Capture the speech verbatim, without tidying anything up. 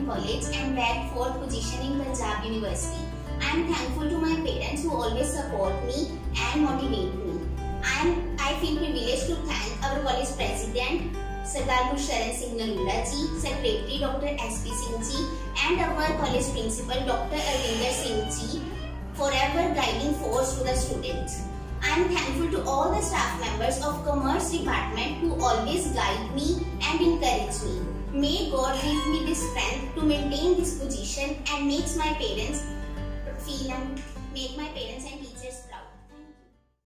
in college and bagged fourth position in Punjab University. I am thankful to my parents who always support me and motivate me. I am I feel privileged to thank our college president, Sardar Gurcharan Singh Narula ji, Secretary Doctor S P Singh ji, and our college principal Doctor Arvinder Singh ji, forever guiding force to the students. I am thankful to all the staff members of Commerce Department who always guide me and encourage me. May God give me the strength to maintain this position and makes my parents feel and make my parents and